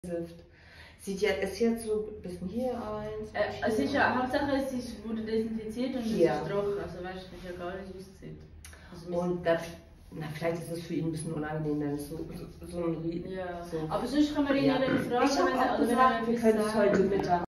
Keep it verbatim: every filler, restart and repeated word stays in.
Sieht jetzt, ist jetzt so ein bisschen hier eins. Äh, es ist ja, Hauptsache es ist, wurde desinfiziert und ja. es ist trocken. Also weißt du, es ist ja egal, wie es aussieht. Also, und da, na, vielleicht ist es für ihn ein bisschen unangenehm, wenn es so, so, so ein Ried. Ja. So. Aber sonst kann man ihn ja dann fragen, ich wenn er auch gesagt, wir können es heute Mittag